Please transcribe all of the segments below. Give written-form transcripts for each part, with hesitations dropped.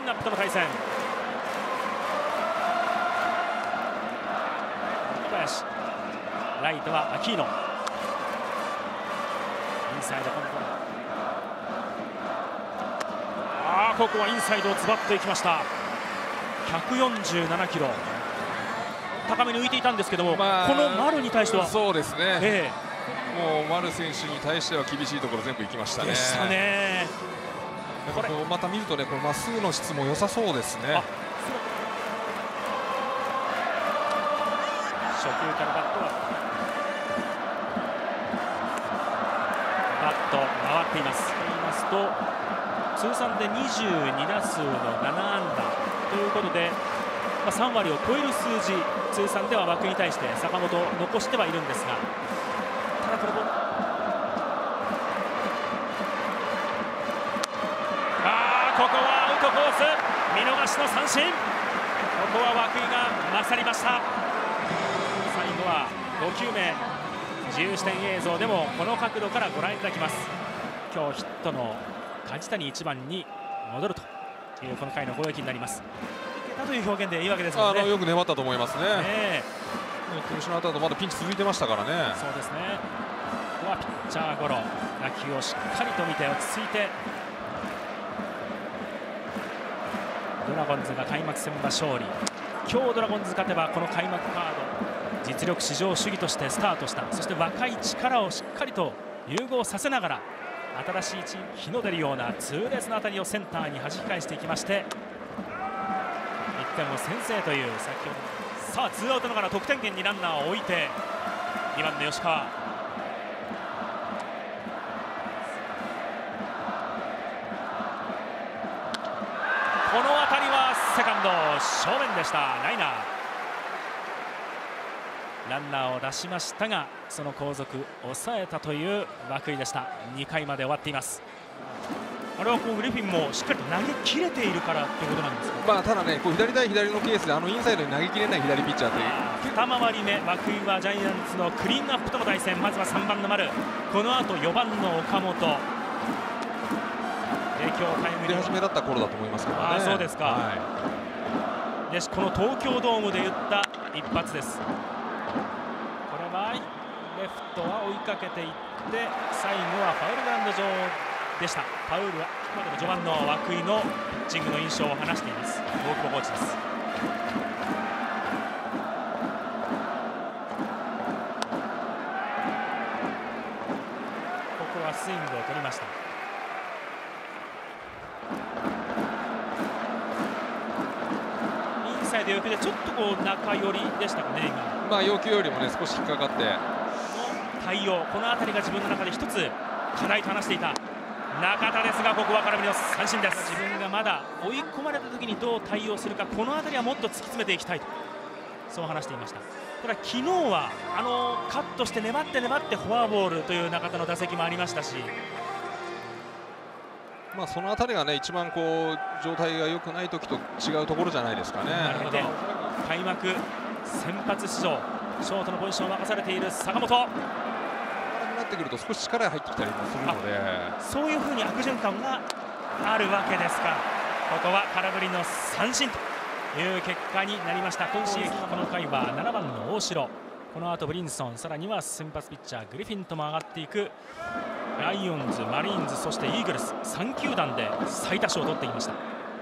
ンアップとの対戦。小林、ライトはアキーノ、インサイドコントロール。ここはインサイドをズバッといきました。147キロ、高めに浮いていたんですけども、この丸に対してはそうですね、もう丸選手に対しては厳しいところ全部行きましたね。これまた見るとね、これまっすぐの質も良さそうですね。 初球からバット回っています。と言いますと、通算で22打数の7安打ということで、3割を超える数字、通算では枠に対して坂本残してはいるんですが、ただこれもここはアウトコース、見逃しの三振。ここは涌井が勝りました。最後は5球目、自由視点映像でもこの角度からご覧いただきます。今日ヒットの梶谷1番に戻るというこの回の攻撃になります。いけたという表現でいいわけですよね。 よく粘ったと思いますね。失った後まだピンチ続いてましたからね。 そうですね。ここはピッチャーゴロ、打球をしっかりと見て落ち着いて、ドラゴンズが開幕戦は勝利。今日ドラゴンズ勝てばこの開幕カード、実力至上主義としてスタートした、そして若い力をしっかりと融合させながら新しいチーム、日の出るような痛烈な当たりをセンターに弾き返していきまして、1点を先制という先ほど。さあツーアウトながら得点圏にランナーを置いて、2番の吉川、この当たりはセカンド正面でした。ライナー、ランナーを出しましたが、その後続抑えたという涌井でした。2回まで終わっています。あれはこうグリフィンもしっかりと投げ切れているからということなんですか。 ただね、こう左対左のケースでインサイドに投げ切れない左ピッチャーという 2回り目、涌井はジャイアンツのクリーンアップとの対戦。まずは3番の丸、この後4番の岡本、影響タイムリー出始めだった頃だと思いますけどね。 そうですか、でこの東京ドームで打った一発です。これはレフトは追いかけていって、最後はファウルグラウンド上でした。パウルはここまでの序盤の涌井のピッチングの印象を話しています。大久保コーチです。ここはスイングを取りました。インサイド要求でちょっとこう中寄りでしたかね。 今要求よりもね少し引っかかっての対応、この辺りが自分の中で一つ課題と話していた中田ですが、ここは空振りの三振です。自分がまだ追い込まれた時にどう対応するか、この辺りはもっと突き詰めていきたいと、そう話していました。ただ昨日はカットして粘って粘ってフォアボールという中田の打席もありましたし、 その辺りがね一番こう状態が良くない時と違うところじゃないですかね。 なるほど。開幕先発出場、ショートのポジションを任されている坂本、 なってくると少し力が入ってきたりもするので、 そういうふうに悪循環があるわけですか。ここは空振りの三振という結果になりました。今シーズンこの回は7番の大城、この後ブリンソン、さらには先発ピッチャーグリフィンとも上がっていくライオンズ、マリーンズ、そしてイーグルス、3球団で最多勝を取っていました。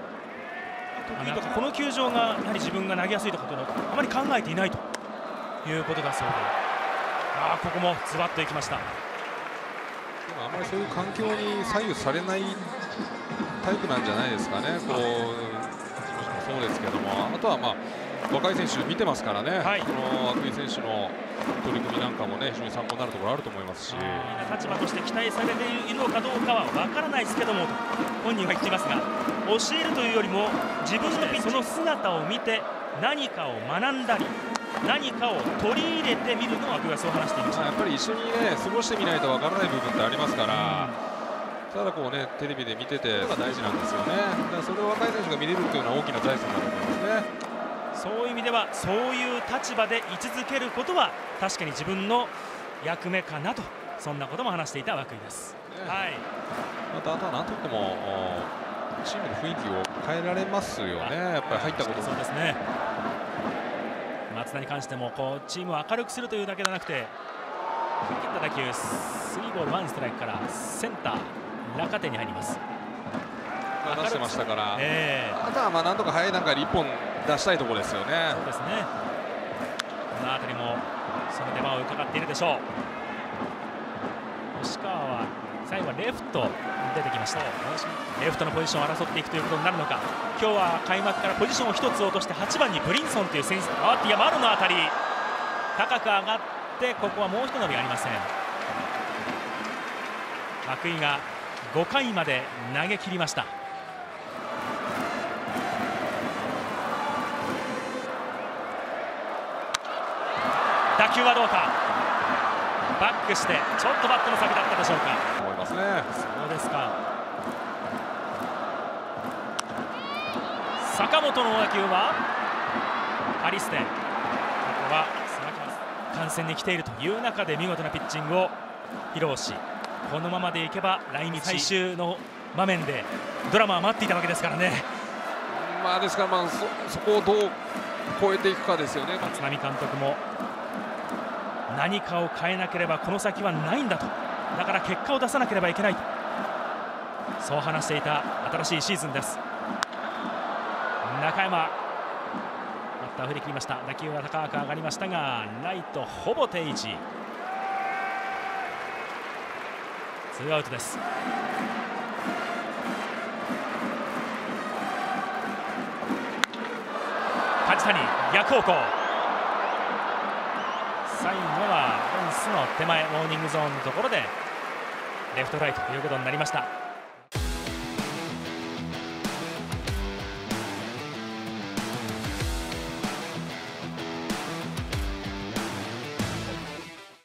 この球場がやはり自分が投げやすいところをあまり考えていないということだそうで、ここもズバッといきました。 あまりそういう環境に左右されないタイプなんじゃないですかね。こうそうですけども、あとは若い選手見てますからね、この涌井選手の取り組みなんかもね非常に参考になるところあると思いますし、 立場として期待されているのかどうかは分からないですけどもと本人は言っていますが、教えるというよりも自分のその姿を見て何かを学んだり何かを取り入れてみるのは涌井はそう話していました。 やっぱり一緒にね過ごしてみないと分からない部分ってありますから、ただこうねテレビで見ててが大事なんですよね。だからそれを若い選手が見れるっていうのは大きな財産だと思いますね。 そういう意味ではそういう立場で居続けることは確かに自分の役目かなと、そんなことも話していた涌井です。 またあとは何といってもチームの雰囲気を変えられますよね、やっぱり入ったこと。 そうですね。松田に関してもチームを明るくするというだけではなくて、振り切った打球、3ボール1ストライクからセンター中手に入ります。 出してましたから、あとはなんとか早い段階で1本出したいところですよね。 そうですね。この辺りもその出番を伺っているでしょう。吉川は最後はレフト出てきました。レフトのポジションを争っていくということになるのか。今日は開幕からポジションを1つ落として8番にブリンソンという選手、丸の当たり高く上がって、ここはもうひと伸びありません。涌井が5回まで投げ切りました。打球はどうか。バックしてちょっとバットの先だったでしょうか。 思いますね。 そうですか。坂本の打球はカリステ、ここは観戦に来ているという中で見事なピッチングを披露し、このままでいけば来日最終の場面でドラマは待っていたわけですからね。 ですから、そこをどう超えていくかですよね。 立浪監督も何かを変えなければこの先はないんだと、だから結果を出さなければいけないと、そう話していた新しいシーズンです。中山、バッター振り切りました。打球は高く上がりましたが、ライトほぼ定位置。ツーアウトです。梶谷、逆方向。最後はフェンスの手前、ウォーニングゾーンのところでレフトフライということになりました。